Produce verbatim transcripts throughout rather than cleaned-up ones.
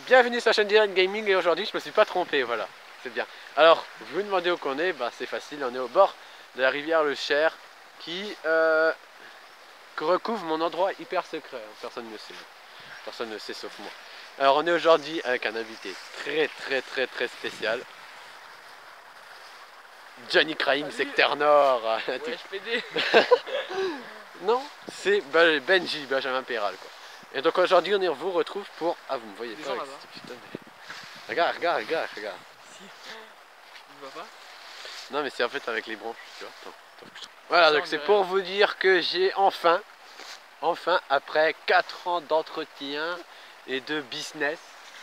Bienvenue sur la chaîne Dylan Gaming et aujourd'hui je me suis pas trompé, voilà, c'est bien. Alors, vous vous demandez où qu'on est, bah, c'est facile, on est au bord de la rivière Le Cher qui euh, recouvre mon endroit hyper secret, hein. Personne ne sait, personne ne sait sauf moi. Alors on est aujourd'hui avec un invité très très très très spécial. Johnny Crime, secteur Nord. Ouais, H P D. Non, c'est Benji, Benjamin Péral quoi. Et donc aujourd'hui on vous retrouve pour... Ah vous me voyez Des pas gens avec là-bas. cette putain de... Regarde, regarde, regarde, regarde. Si. Tu vois pas? Non mais c'est en fait avec les branches, tu vois. Attends, attends. Voilà, Ça, donc on c'est dirait- pour vous dire que j'ai enfin, enfin après quatre ans d'entretien et de business,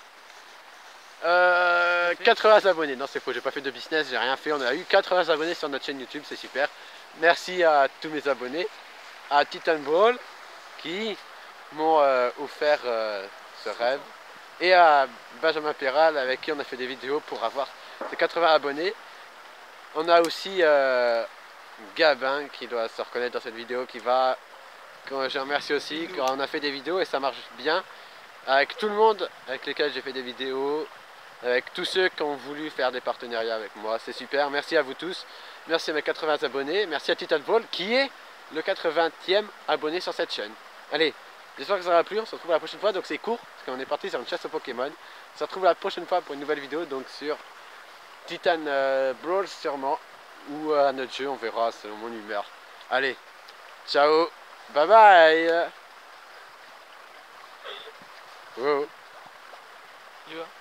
euh, quatre-vingts abonnés. Non c'est faux, j'ai pas fait de business, j'ai rien fait. On a eu quatre-vingts abonnés sur notre chaîne YouTube, c'est super. Merci à tous mes abonnés, à Titan Ball qui m'ont euh, offert euh, ce rêve, et à Benjamin Péral avec qui on a fait des vidéos pour avoir ces quatre-vingts abonnés. On a aussi euh, Gabin qui doit se reconnaître dans cette vidéo, qui va, que je remercie aussi, quand on a fait des vidéos et ça marche bien avec tout le monde avec lesquels j'ai fait des vidéos, avec tous ceux qui ont voulu faire des partenariats avec moi, c'est super. Merci à vous tous, merci à mes quatre-vingts abonnés, merci à Titan Ball qui est le quatre-vingtième abonné sur cette chaîne. Allez, j'espère que ça vous aura plu, on se retrouve la prochaine fois, donc c'est court parce qu'on est parti sur une chasse aux Pokémon. On se retrouve la prochaine fois pour une nouvelle vidéo, donc sur Titan euh, Brawl sûrement, ou à notre jeu, on verra selon mon humeur. Allez, ciao, bye bye. Wow. Tu vois?